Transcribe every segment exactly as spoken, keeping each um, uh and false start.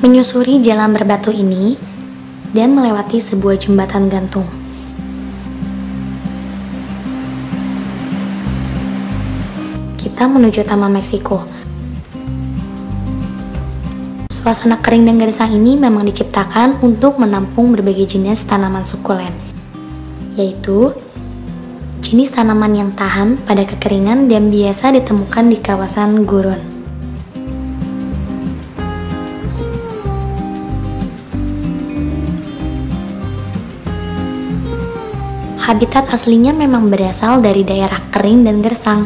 Menyusuri jalan berbatu ini dan melewati sebuah jembatan gantung. Kita menuju Taman Meksiko. Suasana kering dan gersang ini memang diciptakan untuk menampung berbagai jenis tanaman sukulen, yaitu jenis tanaman yang tahan pada kekeringan dan biasa ditemukan di kawasan gurun. Habitat aslinya memang berasal dari daerah kering dan gersang.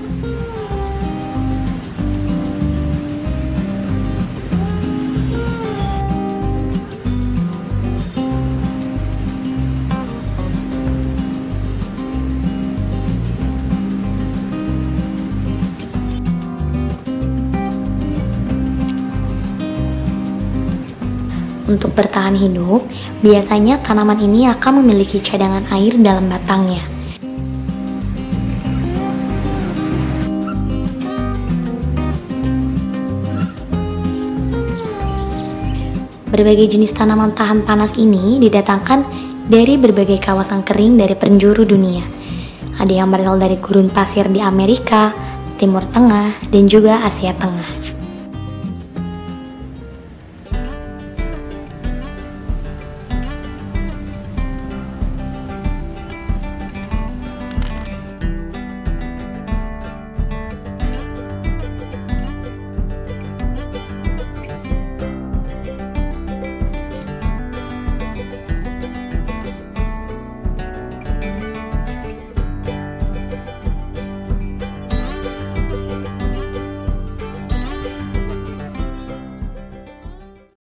Untuk bertahan hidup, biasanya tanaman ini akan memiliki cadangan air dalam batangnya. Berbagai jenis tanaman tahan panas ini didatangkan dari berbagai kawasan kering dari penjuru dunia. Ada yang berasal dari gurun pasir di Amerika, Timur Tengah, dan juga Asia Tengah.